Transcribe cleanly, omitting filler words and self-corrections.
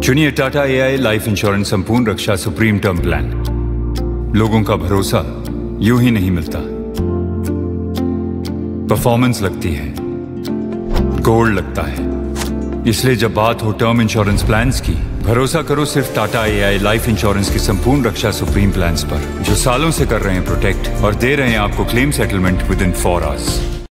चुनिए Tata AI life insurance संपूर्ण रक्षा supreme term plan. लोगों का भरोसा यूं ही नहीं मिलता, परफॉर्मेंस लगती है, गोल्ड लगता है। इसलिए जब बात हो टर्म इंश्योरेंस प्लान्स की, भरोसा करो सिर्फ टाटा एआई लाइफ इंश्योरेंस की संपूर्ण रक्षा सुप्रीम प्लान्स पर, जो सालों से कर रहे हैं प्रोटेक्ट और दे रहे हैं आपको claim settlement within 4 hours.